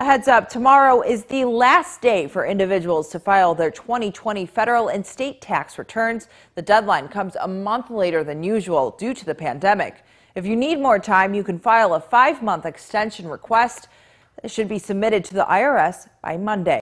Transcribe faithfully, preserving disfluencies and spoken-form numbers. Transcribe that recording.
A heads up, tomorrow is the last day for individuals to file their twenty twenty federal and state tax returns. The deadline comes a month later than usual due to the pandemic. If you need more time, you can file a five-month extension request. It should be submitted to the I R S by Monday.